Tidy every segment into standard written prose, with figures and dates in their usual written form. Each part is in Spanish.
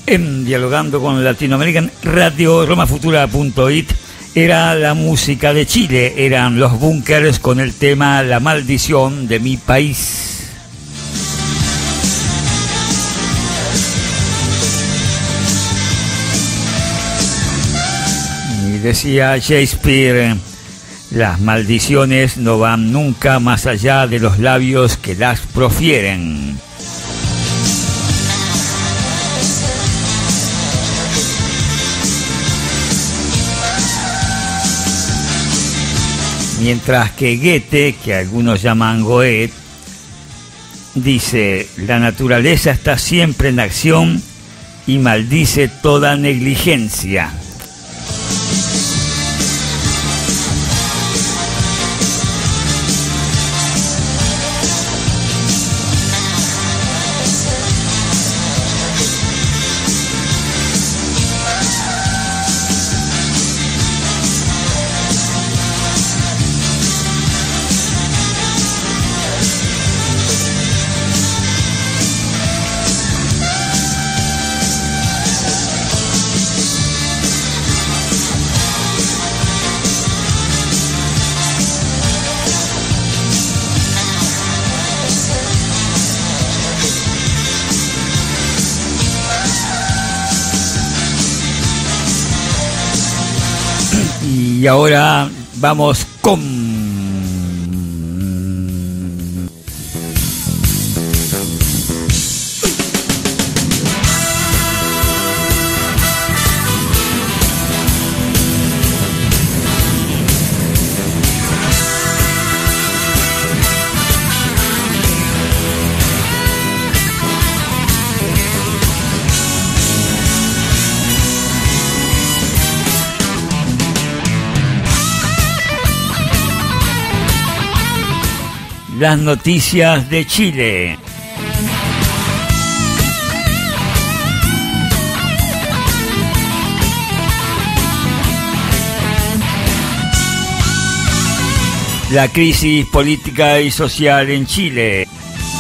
En Dialogando con Latinoamerican Radio, romafutura.it, era la música de Chile, eran los Bunkers con el tema La maldición de mi país. Y decía Shakespeare, las maldiciones no van nunca más allá de los labios que las profieren. Mientras que Goethe, que algunos llaman Goethe, dice: la naturaleza está siempre en acción y maldice toda negligencia. Y ahora vamos con las noticias de Chile. La crisis política y social en Chile.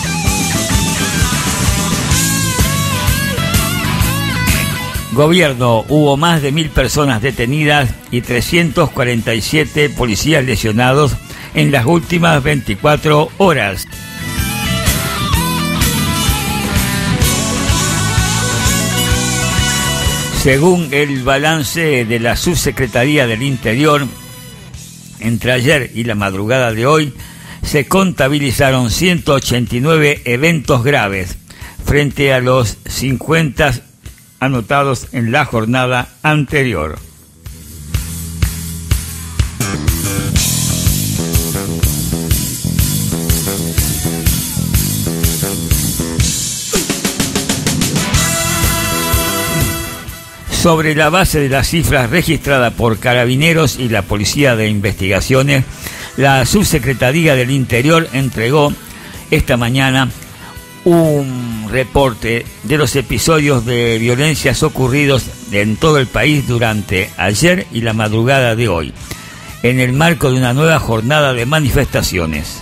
Gobierno: hubo más de 1.000 personas detenidas y 347 policías lesionados en las últimas 24 horas. Según el balance de la Subsecretaría del Interior, entre ayer y la madrugada de hoy, se contabilizaron 189 eventos graves, frente a los 50 anotados en la jornada anterior. Sobre la base de las cifras registradas por Carabineros y la Policía de Investigaciones, la Subsecretaría del Interior entregó esta mañana un reporte de los episodios de violencias ocurridos en todo el país durante ayer y la madrugada de hoy, en el marco de una nueva jornada de manifestaciones.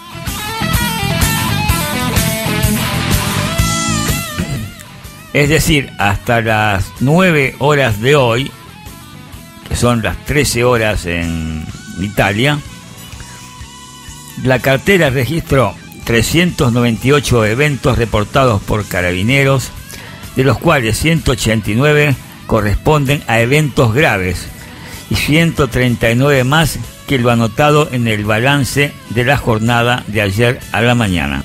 Es decir, hasta las 9 horas de hoy, que son las 13 horas en Italia, la cartera registró 398 eventos reportados por Carabineros, de los cuales 189 corresponden a eventos graves y 139 más que lo anotado en el balance de la jornada de ayer a la mañana.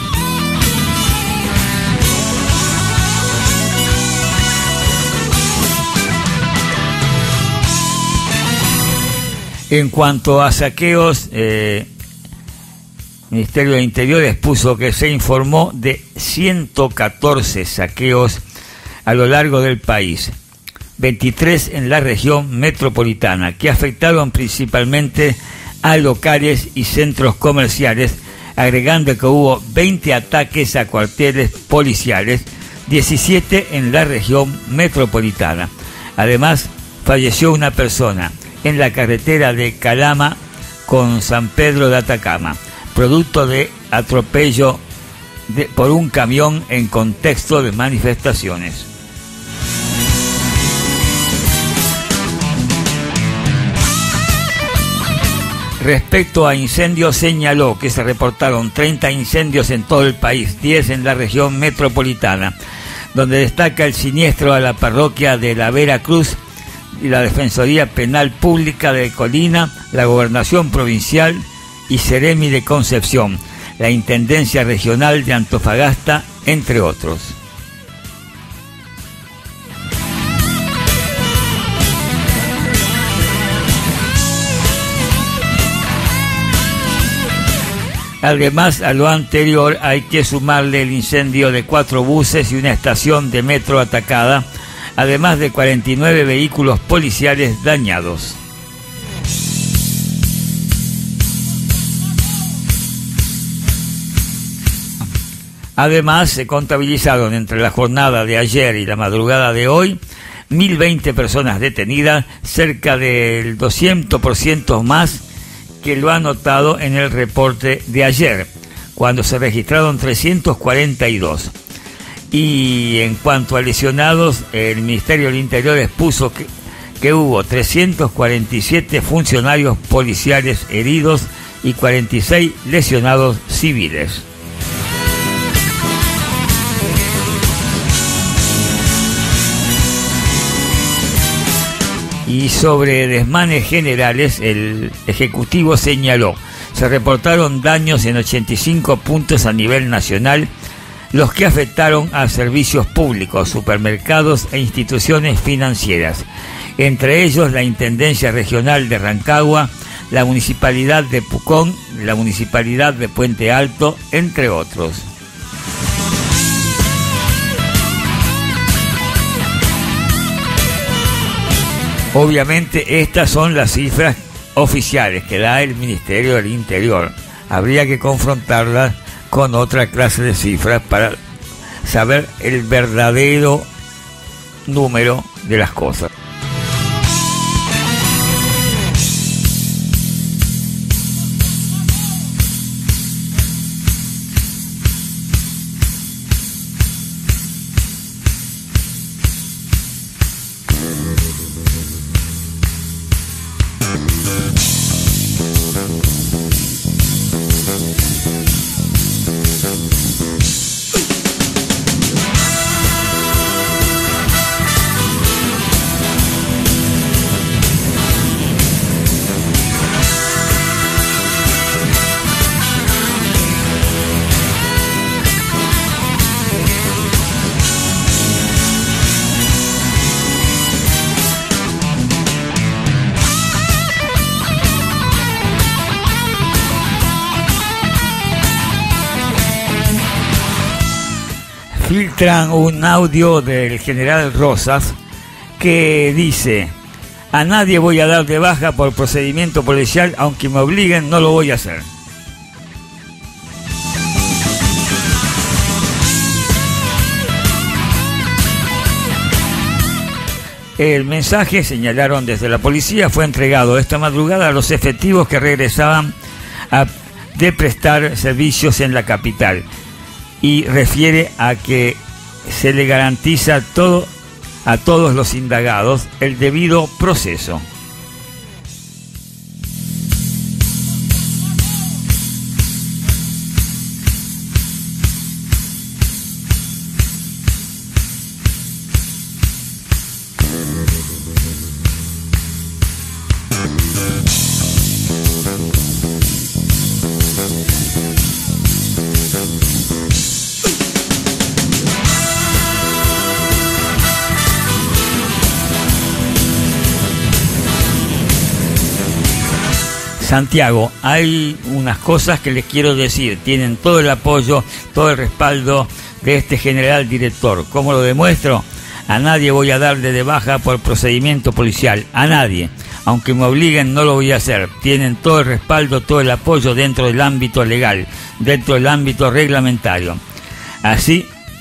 En cuanto a saqueos, el Ministerio de Interior expuso que se informó de 114 saqueos a lo largo del país, 23 en la región metropolitana, que afectaron principalmente a locales y centros comerciales, agregando que hubo 20 ataques a cuarteles policiales, 17 en la región metropolitana. Además, falleció una persona en la carretera de Calama con San Pedro de Atacama, producto de atropello por un camión en contexto de manifestaciones. Respecto a incendios, señaló que se reportaron 30 incendios en todo el país, 10 en la región metropolitana, donde destaca el siniestro a la parroquia de la Vera Cruz y la Defensoría Penal Pública de Colina, la Gobernación Provincial y Ceremi de Concepción, la Intendencia Regional de Antofagasta, entre otros. Además, a lo anterior hay que sumarle el incendio de 4 buses y una estación de metro atacada, además de 49 vehículos policiales dañados. Además, se contabilizaron entre la jornada de ayer y la madrugada de hoy 1.020 personas detenidas, cerca del 200% más que lo anotado en el reporte de ayer, cuando se registraron 342. Y en cuanto a lesionados, el Ministerio del Interior expuso que hubo 347 funcionarios policiales heridos y 46 lesionados civiles. Y sobre desmanes generales, el Ejecutivo señaló, se reportaron daños en 85 puntos a nivel nacional, los que afectaron a servicios públicos, supermercados e instituciones financieras, entre ellos la Intendencia Regional de Rancagua, la Municipalidad de Pucón, la Municipalidad de Puente Alto, entre otros. Obviamente estas son las cifras oficiales que da el Ministerio del Interior. Habría que confrontarlas con otra clase de cifras para saber el verdadero número de las cosas. Filtran un audio del general Rosas que dice: a nadie voy a dar de baja por procedimiento policial, aunque me obliguen no lo voy a hacer. El mensaje, señalaron desde la policía, fue entregado esta madrugada a los efectivos que regresaban de prestar servicios en la capital, y refiere a que se le garantiza a todos los indagados el debido proceso. Santiago, hay unas cosas que les quiero decir. Tienen todo el apoyo, todo el respaldo de este general director. ¿Cómo lo demuestro? A nadie voy a darle de baja por procedimiento policial. A nadie. Aunque me obliguen, no lo voy a hacer. Tienen todo el respaldo, todo el apoyo dentro del ámbito legal, dentro del ámbito reglamentario. Así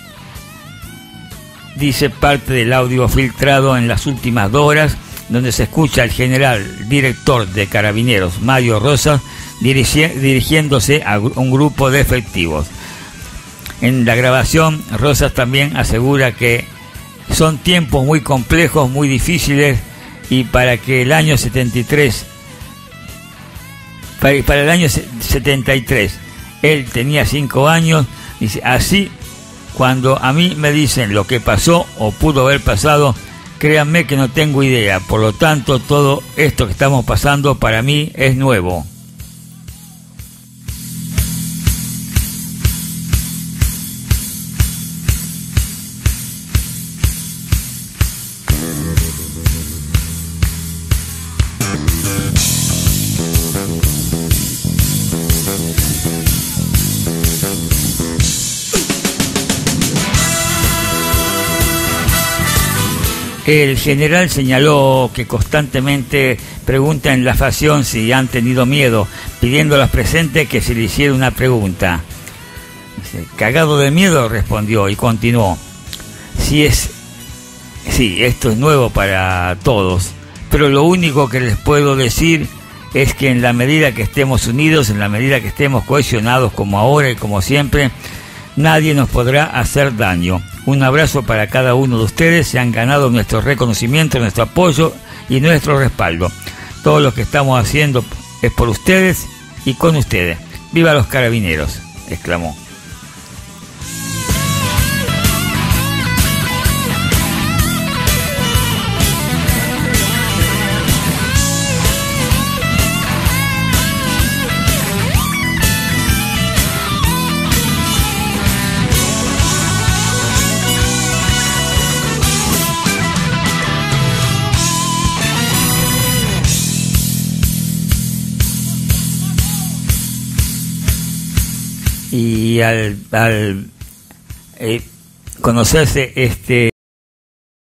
dice parte del audio filtrado en las últimas 2 horas, donde se escucha al general director de Carabineros, Mario Rosas, dirigiéndose a un grupo de efectivos. En la grabación, Rosas también asegura que son tiempos muy complejos, muy difíciles, y para que el año 73 para el año 73. Él tenía 5 años. Dice, así, cuando a mí me dicen lo que pasó o pudo haber pasado, créanme que no tengo idea. Por lo tanto, todo esto que estamos pasando para mí es nuevo. El general señaló que constantemente pregunta en la facción si han tenido miedo, pidiendo a los presentes que se le hiciera una pregunta. Cagado de miedo, respondió y continuó. Sí, esto es nuevo para todos, pero lo único que les puedo decir es que en la medida que estemos unidos, en la medida que estemos cohesionados como ahora y como siempre, nadie nos podrá hacer daño. Un abrazo para cada uno de ustedes. Se han ganado nuestro reconocimiento, nuestro apoyo y nuestro respaldo. Todo lo que estamos haciendo es por ustedes y con ustedes. ¡Viva los carabineros!, exclamó. Y al conocerse